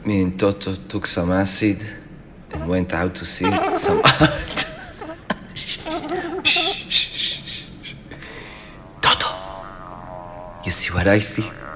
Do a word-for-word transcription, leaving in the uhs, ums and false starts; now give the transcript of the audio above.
Me and Toto took some acid and went out to see some art. Shh, shh, shh, shh. Toto, you see what I see?